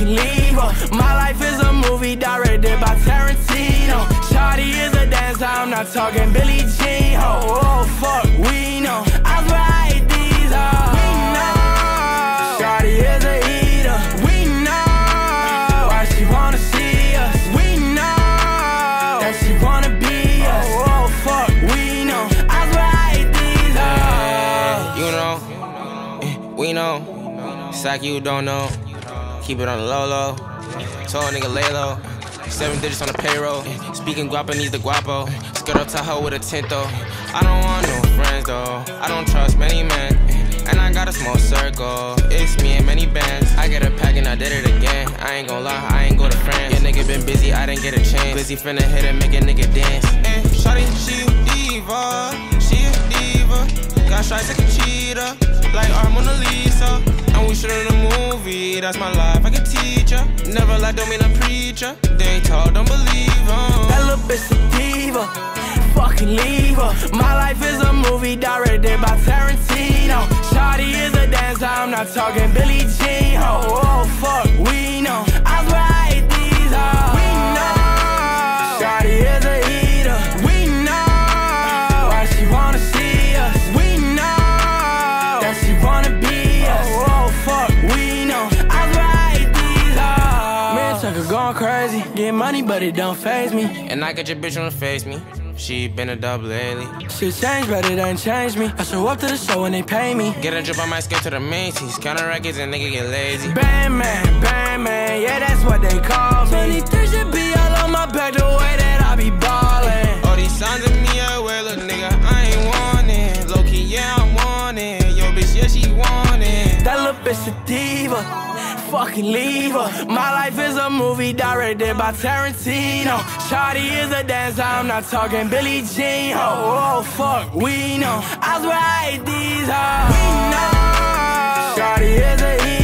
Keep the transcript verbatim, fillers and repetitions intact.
fucking leave her. My life is a movie directed by Tarantino. Shawty is a dancer, I'm not talking Billie Jean. Oh, oh fuck, we know. I swear I hate these hoes. We know. Shawty is a eater. We know why she wanna see us. We know that she wanna be us. Oh, oh fuck, we know. I swear I hate these hoes. You know, we know. It's like you don't know. Keep it on the low low. Told a nigga lay low. Seven digits on the payroll. Speaking Guapanese the guapo. Skirt up Tahoe with a tinto. I don't want no friends though. I don't trust many men. And I got a small circle. It's me and many bands. I get a pack and I did it again. I ain't gon' lie, I ain't go to France. Yeah, nigga been busy, I didn't get a chance. Busy finna hit and make a nigga dance. And shawty, she a diva. She a diva. Got shots like a cheetah. Like our Mona Lisa. And we shootin' a movie, that's my life, I can teach ya. Never lie, don't mean a preacher. They talk, don't believe em. That little bitch a diva, fucking leave her. My life is a movie directed by Tarantino. Shawty is a dancer, I'm not talking Billie Jean. Oh, oh fuck, we know. I swear I hate these hoes. We know. Shawty is a eater. We know why she wanna see us. We know that she wanna be us. Oh, oh fuck, we know. I swear I hate these hoes. Man, Tucker going crazy. Get money, but it don't faze me. And I get your bitch on the face me. She been a dub lately. Shit changed, but it ain't changed me. I show up to the show and they pay me. Get a drip on my skin to the Macy's. Counter records and nigga get lazy. Bang man, bang man, yeah that's what they call me. twenty-three should be all on my back the way that I be ballin'. All these signs of me away, look nigga, I ain't want it. Low key, yeah I want it. Yo bitch, yeah she want it. That little bitch a diva, fucking leave her. My life is a movie directed by Tarantino. Shawty is a dancer, I'm not talking Billie Jean. Oh, oh fuck, we know. I swear I hate these hoes. We know. Shawty is a